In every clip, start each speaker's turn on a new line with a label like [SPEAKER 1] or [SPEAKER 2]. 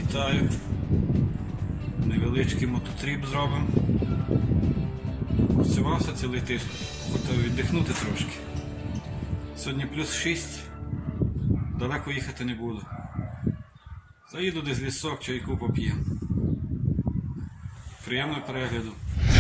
[SPEAKER 1] Вітаю. Невеличкий мототріп зробимо. Працювався цілий тиждень, хотів віддихнути трошки. Сьогодні плюс 6, далеко їхати не буду. Заїду десь в лісок, чайку поп'ємо. Приємного перегляду.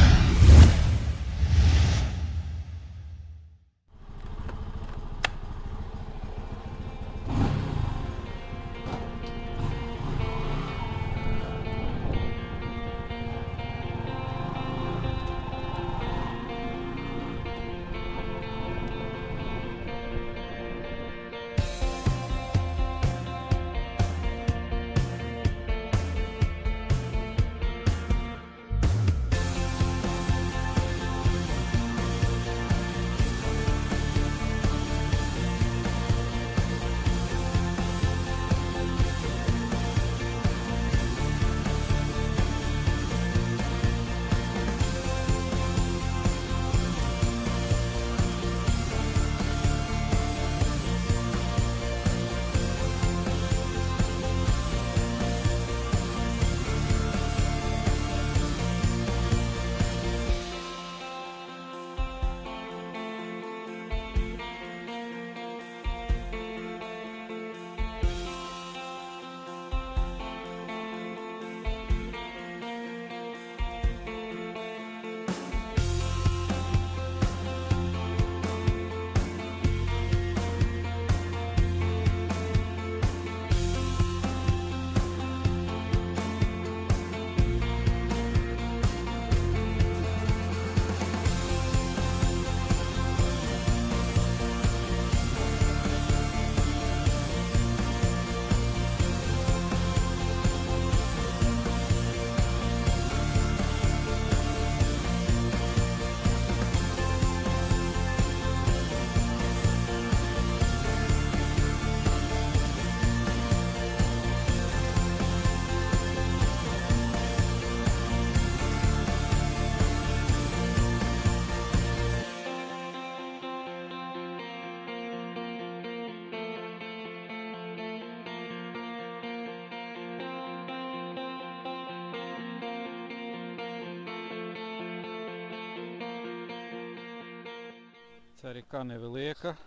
[SPEAKER 1] Ця ріка невелика,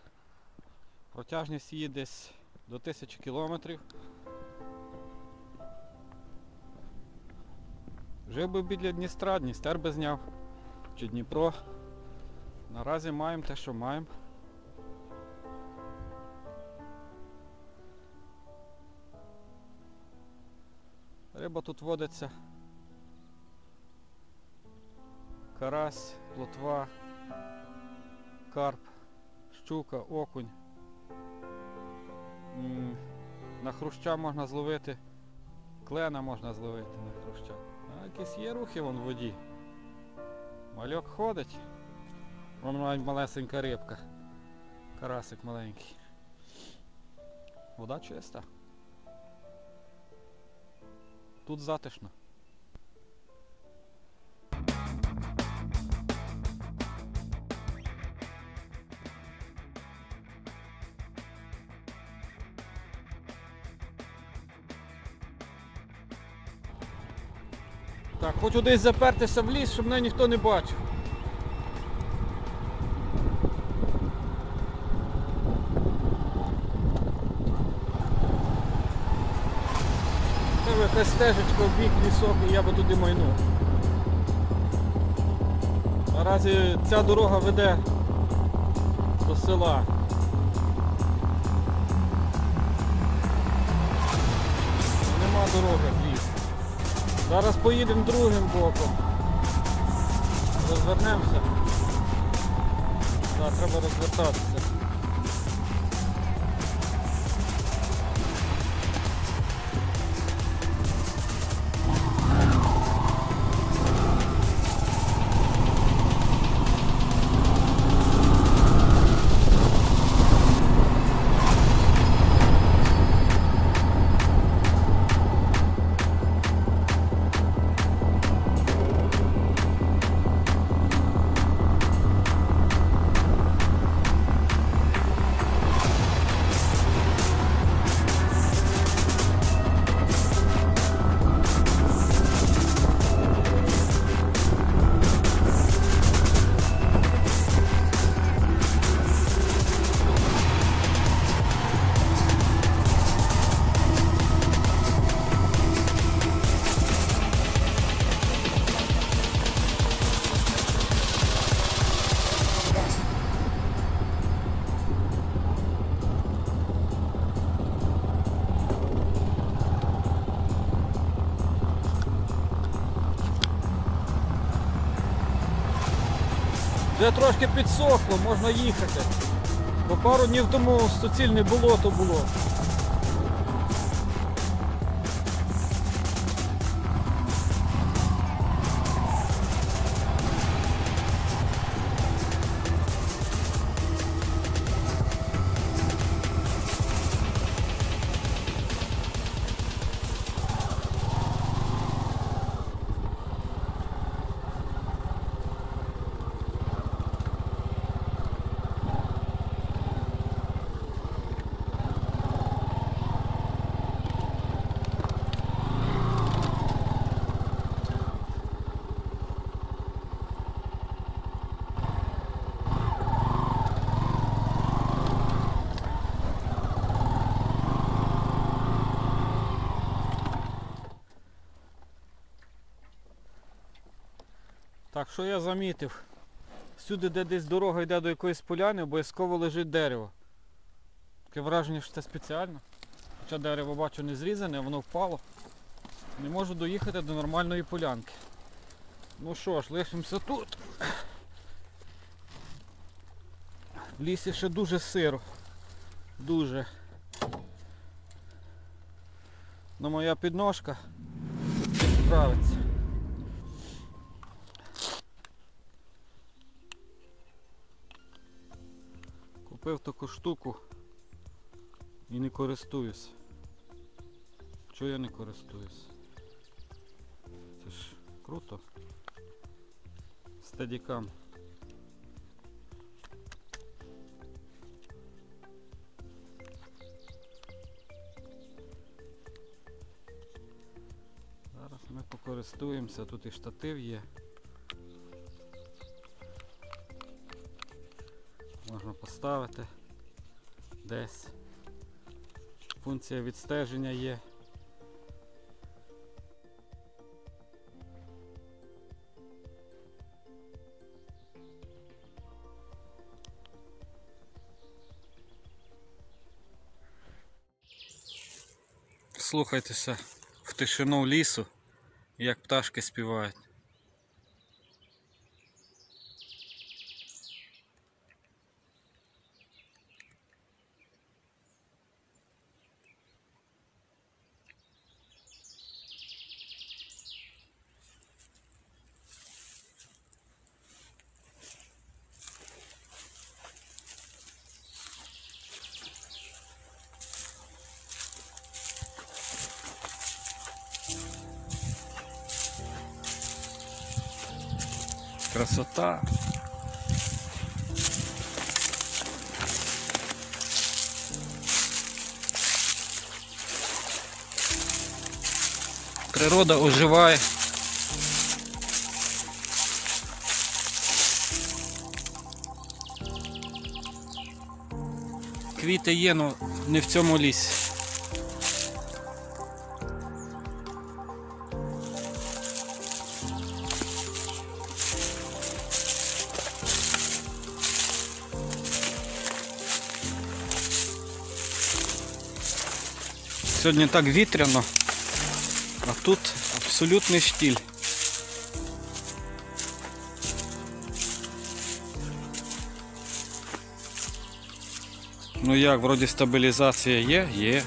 [SPEAKER 1] протяжність її десь до 1000 кілометрів. Жив би біля Дністра, Дністер би зняв, чи Дніпро. Наразі маємо те, що маємо. Риба тут водиться. Карась, плотва, карп, щука, окунь. На хруща можна зловити, клена можна зловити на хруща. А якісь є рухи вон в воді. Мальок ходить. Вон має малесенька рибка. Карасик маленький. Вода чиста. Тут затишно. Так, хочу десь запертися в ліс, щоб мене ніхто не бачив. Це якась стежечка в бік лісок, і я би туди майнув. Наразі ця дорога веде до села. Нема дороги в ліс. Зараз поїдемо другим боком. Розвернемося. Так, треба розвертатися. Вже трошки підсохло, можна їхати. Бо пару днів тому суцільне болото було. Так, що я замітив? Всюди, де десь дорога йде до якоїсь поляни, обов'язково лежить дерево. Таке враження, що це спеціально. Хоча дерево, бачу, не зрізане, воно впало. Не можу доїхати до нормальної полянки. Ну що ж, лишимося тут. В лісі ще дуже сиро. Дуже. Но моя підножка справиться. Купив таку штуку і не користуюсь. Чого я не користуюсь? Це ж круто. Стедікам. Зараз ми покористуємося, тут і штатив є. Можна поставити десь. Функція відстеження є. Слухайтеся в тишину лісу, як пташки співають. Красота. Природа оживає. Квіти є, але не в цьому лісі. Сьогодні так вітряно, а тут абсолютний штиль. Ну як, вроді стабілізація є? Є.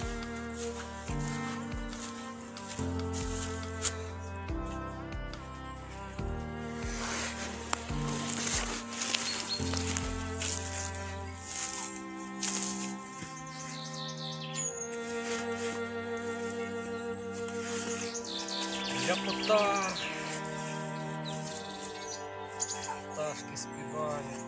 [SPEAKER 1] Ляпота. Пташки співають.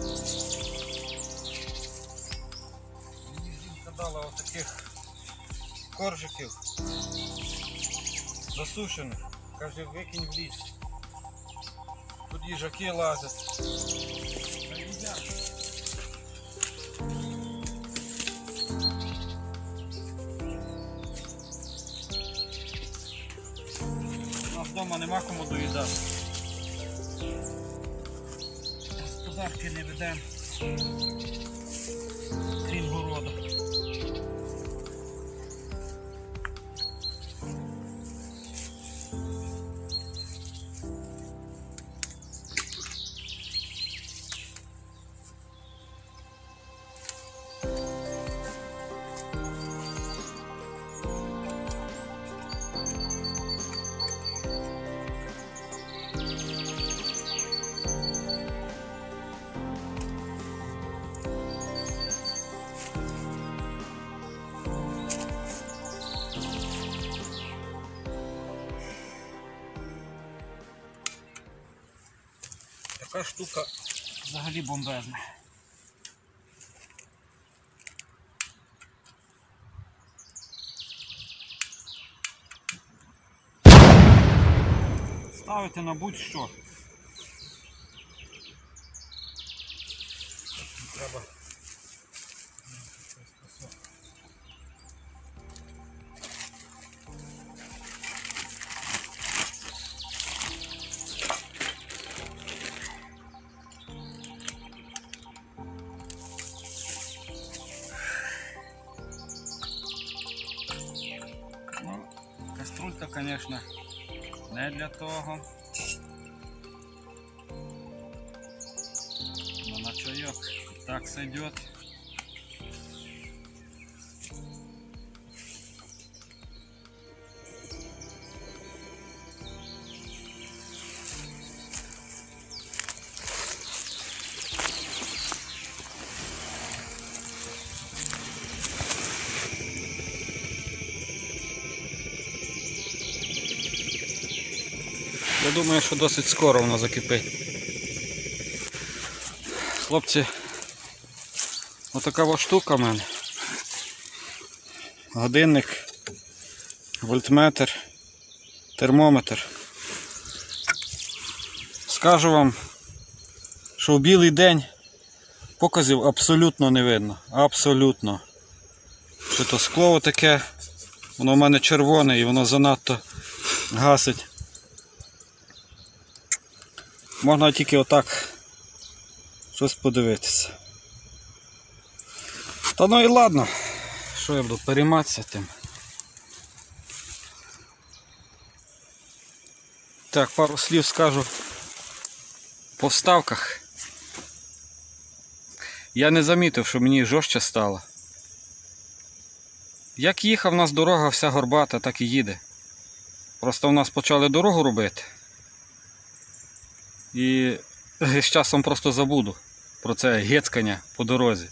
[SPEAKER 1] Мені жінка дала отаких коржиків засушених. Каже, викинь в ліс. Тут їжаки лазять. Вдома нема кому доїдати. Господарки не ведемо, крім городу. Така штука взагалі бомбезна. Ставити на будь-що. Треба. Ну, каструлька, звісно, не для того. Но на чайок так сойдет. Я думаю, що досить скоро воно закипить. Хлопці, отака ось штука в мене. Годинник, вольтметр, термометр. Скажу вам, що в білий день показів абсолютно не видно. Абсолютно. Що то скло таке, воно в мене червоне і воно занадто гасить. Можна тільки отак щось подивитися. Та ну і ладно, що я буду перейматися тим. Так, пару слів скажу по вставках. Я не замітив, що мені жорстче стало. Як їхав, у нас дорога вся горбата, так і їде. Просто у нас почали дорогу робити. І з часом просто забуду про це гецкання по дорозі.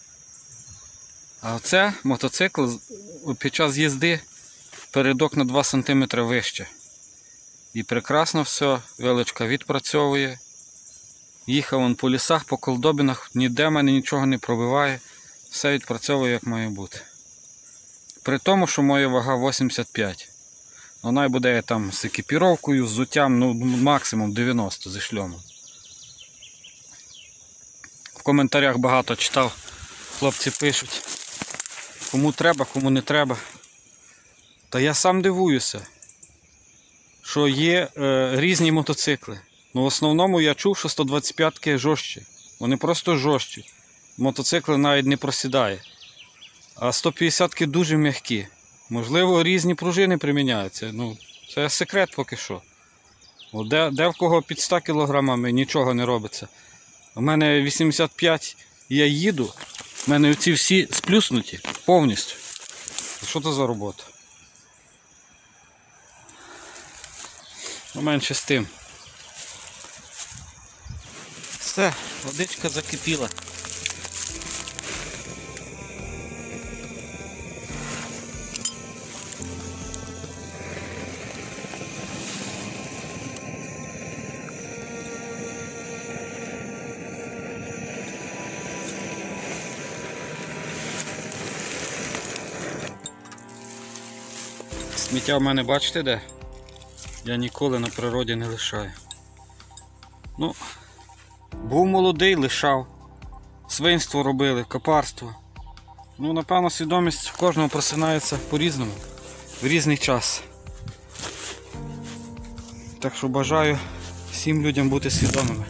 [SPEAKER 1] А оце мотоцикл під час їзди передок на 2 см вище. І прекрасно все, вилочка відпрацьовує. Їхав он по лісах, по колдобинах, ніде мене нічого не пробиває. Все відпрацьовує як має бути. При тому, що моя вага 85. Вона буде там з екіпіровкою, з взуттям, ну максимум 90 зі шльомом. В коментарях багато читав, хлопці пишуть, кому треба, кому не треба. Та я сам дивуюся, що є різні мотоцикли. Ну в основному я чув, що 125-ки жорстчі. Вони просто жорстчі. Мотоцикли навіть не просідає. А 150-ки дуже м'які. Можливо, різні пружини приміняються. Ну, це секрет поки що. Де в кого під 100 кг нічого не робиться. У мене 85, я їду, в мене оці всі сплюснуті повністю. Що це за робота? Ну, менше з тим. Все, водичка закипіла. Сміття в мене бачите де? Я ніколи на природі не лишаю. Ну, був молодий, лишав. Свинство робили, копарство. Ну, напевно, свідомість в кожного просинається по-різному, в різний час. Так що бажаю всім людям бути свідомими.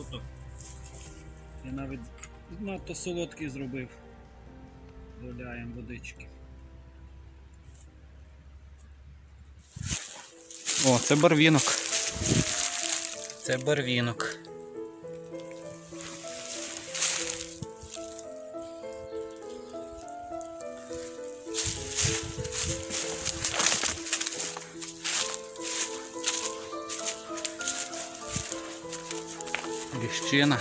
[SPEAKER 2] круто. Я навіть надто солодкий зробив. Доляємо водички. О, це барвінок. Це барвінок. Ліщина.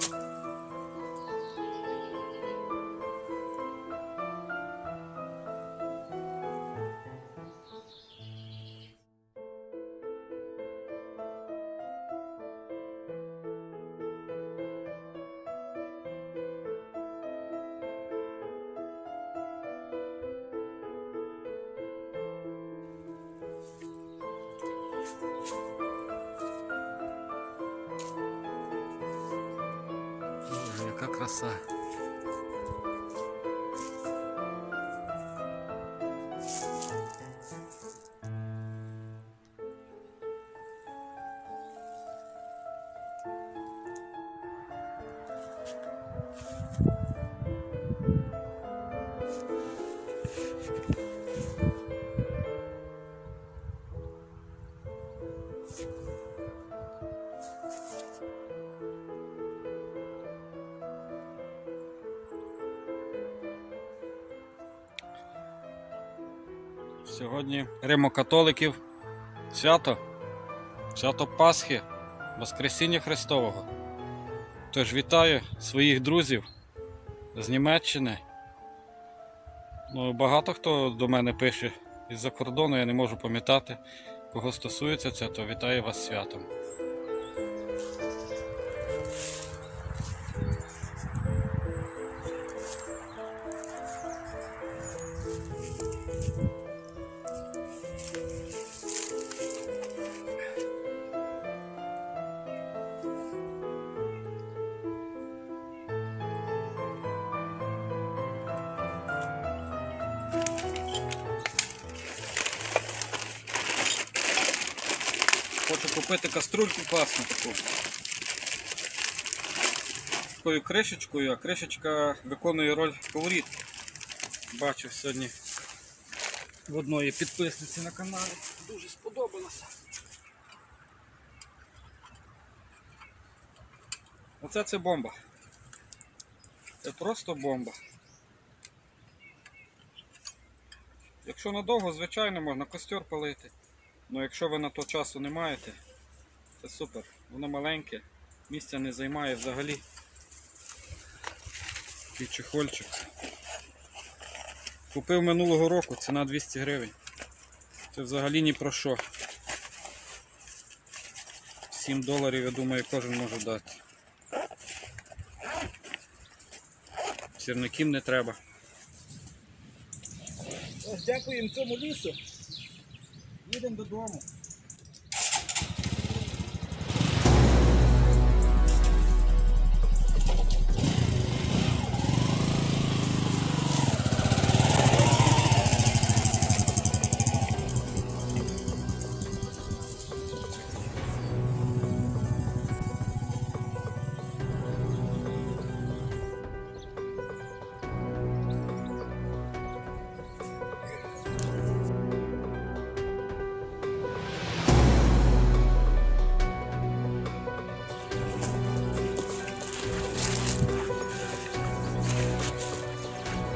[SPEAKER 2] Боже, яка краса.
[SPEAKER 1] Сьогодні римокатоликів свято Пасхи, Воскресіння Христового. Тож вітаю своїх друзів з Німеччини. Ну, багато хто до мене пише із-за кордону, я не можу пам'ятати, кого стосується це, то вітаю вас з святом.
[SPEAKER 2] Хочу купити каструльку класну таку. З такою кришечкою, а кришечка виконує роль сковорідки. Бачив сьогодні в одної підписниці на каналі. Дуже сподобалося. Оце це бомба. Це просто бомба. Якщо надовго, звичайно, можна костер палити. Ну якщо ви на то часу не маєте, це супер. Воно маленьке, місця не займає взагалі. Такий чехольчик. Купив минулого року, ціна 200 гривень. Це взагалі ні про що. $7, я думаю, кожен може дати. Сірників не треба. Ось дякуємо цьому лісу. Їдемо додому.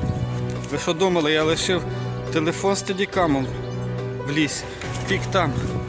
[SPEAKER 2] Ви що думали, я лишив телефон з стедікамом в лісі? Фік там.